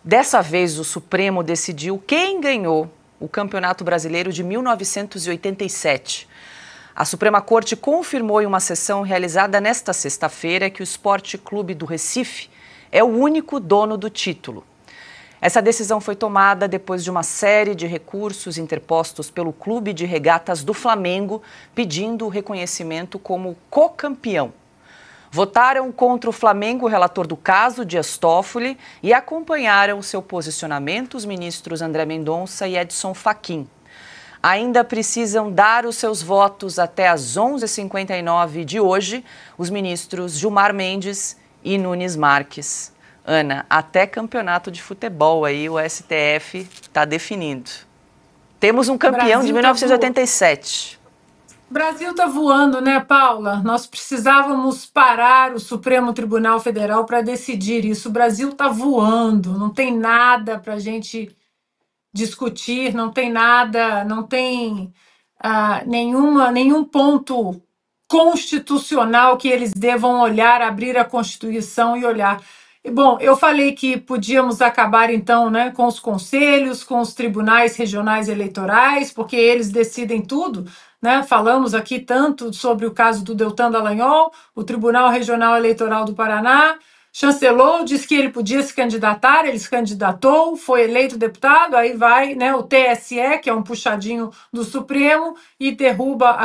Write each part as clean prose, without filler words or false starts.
Dessa vez, o Supremo decidiu quem ganhou o Campeonato Brasileiro de 1987. A Suprema Corte confirmou em uma sessão realizada nesta sexta-feira que o Sport Clube do Recife é o único dono do título. Essa decisão foi tomada depois de uma série de recursos interpostos pelo Clube de Regatas do Flamengo, pedindo o reconhecimento como co-campeão. Votaram contra o Flamengo o relator do caso, Dias Toffoli, e acompanharam seu posicionamento os ministros André Mendonça e Edson Fachin. Ainda precisam dar os seus votos até às 11h59 de hoje os ministros Gilmar Mendes e Nunes Marques. Ana, até campeonato de futebol aí o STF está definindo. Temos um campeão de 1987. O Brasil está voando, né, Paula? Nós precisávamos parar o Supremo Tribunal Federal para decidir isso. O Brasil está voando, não tem nada para a gente discutir, não tem nada, não tem nenhum ponto constitucional que eles devam olhar, abrir a Constituição e olhar. Bom, eu falei que podíamos acabar, então, né, com os conselhos, com os tribunais regionais eleitorais, porque eles decidem tudo, né? Falamos aqui tanto sobre o caso do Deltan Dallagnol, o Tribunal Regional Eleitoral do Paraná chancelou, disse que ele podia se candidatar, ele se candidatou, foi eleito deputado, aí vai, né, o TSE, que é um puxadinho do Supremo, e derruba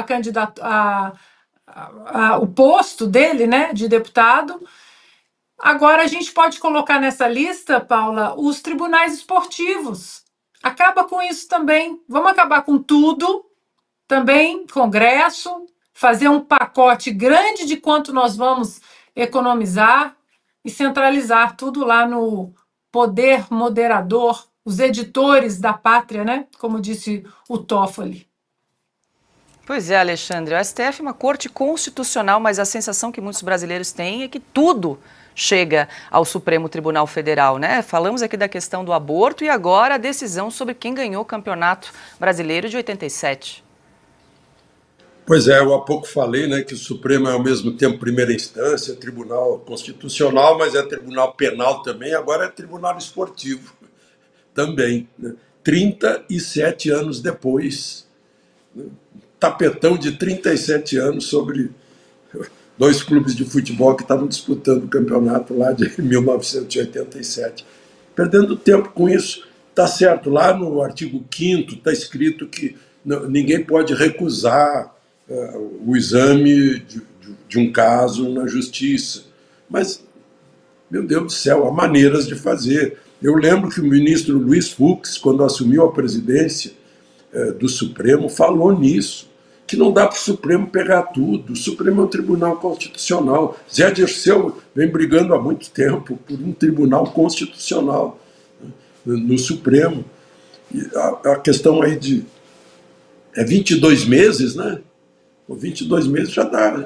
o posto dele, né, de deputado. Agora a gente pode colocar nessa lista, Paula, os tribunais esportivos. Acaba com isso também. Vamos acabar com tudo, também Congresso, fazer um pacote grande de quanto nós vamos economizar e centralizar tudo lá no poder moderador, os editores da pátria, né? Como disse o Toffoli. Pois é, Alexandre, o STF é uma corte constitucional, mas a sensação que muitos brasileiros têm é que tudo chega ao Supremo Tribunal Federal, né? Falamos aqui da questão do aborto e agora a decisão sobre quem ganhou o Campeonato Brasileiro de 87. Pois é, eu há pouco falei, né, que o Supremo é ao mesmo tempo primeira instância, tribunal constitucional, mas é tribunal penal também, agora é tribunal esportivo também, né? 37 anos depois, né? Tapetão de 37 anos sobre dois clubes de futebol que estavam disputando o campeonato lá de 1987. Perdendo tempo com isso, está certo, lá no artigo 5º está escrito que ninguém pode recusar o exame de um caso na justiça. Mas, meu Deus do céu, há maneiras de fazer. Eu lembro que o ministro Luiz Fux, quando assumiu a presidência do Supremo, falou nisso, que não dá para o Supremo pegar tudo. O Supremo é um tribunal constitucional. Zé Dirceu vem brigando há muito tempo por um tribunal constitucional, né, no Supremo. E a questão aí de 22 meses, né? 22 meses já dá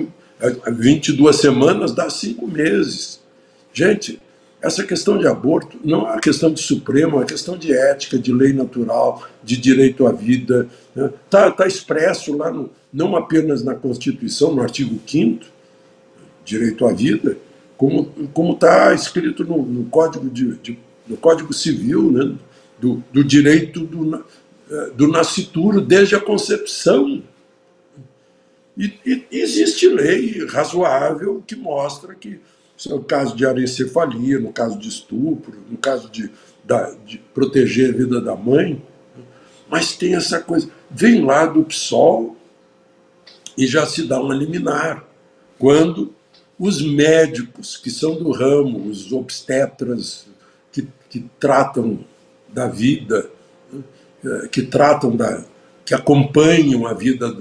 22 semanas dá 5 meses. Gente, essa questão de aborto não é uma questão de Supremo, é uma questão de ética, de lei natural, de direito à vida. Está, né? Expresso lá, não apenas na Constituição, no artigo 5º, direito à vida, como está escrito no Código Civil, né? do direito do nascituro desde a concepção. E existe lei razoável que mostra que, no caso de anencefalia, no caso de estupro, no caso de proteger a vida da mãe, mas tem essa coisa, vem lá do PSOL e já se dá uma liminar, quando os médicos que são do ramo, os obstetras que tratam da vida, que acompanham a vida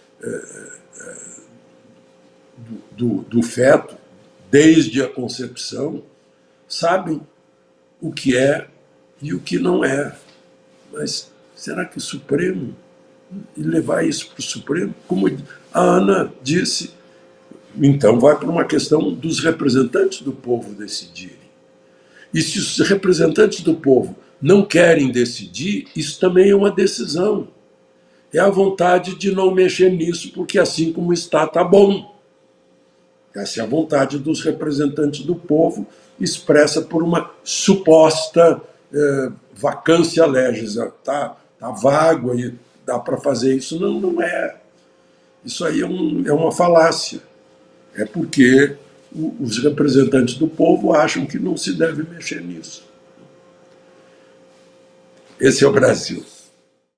do feto, desde a concepção, sabem o que é e o que não é. Mas será que o Supremo, e levar isso para o Supremo, como a Ana disse, então vai para uma questão dos representantes do povo decidirem. E se os representantes do povo não querem decidir, isso também é uma decisão. É a vontade de não mexer nisso, porque assim como está bom. Essa é a vontade dos representantes do povo expressa por uma suposta vacância legis. Tá vago aí, dá para fazer isso. Não, não é. Isso aí é uma falácia. É porque os representantes do povo acham que não se deve mexer nisso. Esse é o Brasil.